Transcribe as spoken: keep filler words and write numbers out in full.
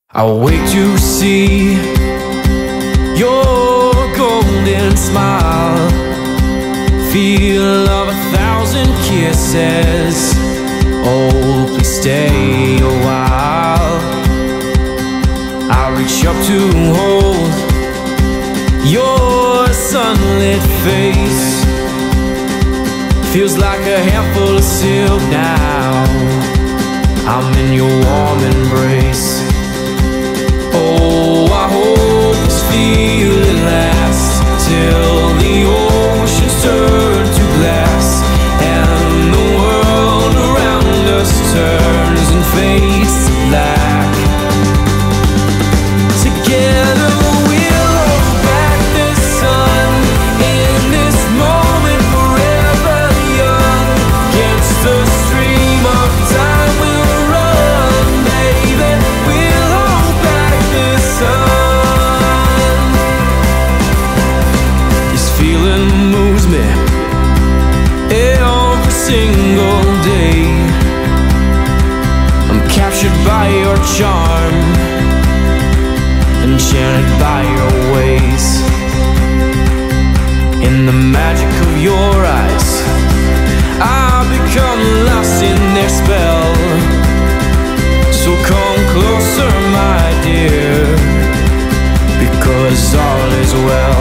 I'll wait to see your golden smile, feel of a thousand kisses. Oh, please stay a while. I'll reach up to hold your sunlit face. Feels like a handful of silk now. I'm in your warm embrace. Oh, I hope this feeling lasts till the oceans turn to glass and the world around us turns and fades to black. Together we'll hold back the sun in this moment, forever young. Against the stream of time we'll run, baby. We'll hold back the sun. This feeling moves me every single day. I'm captured by your charm, enchanted by your ways. In the magic of your eyes, I've become lost in their spell. So come closer, my dear, because all is well.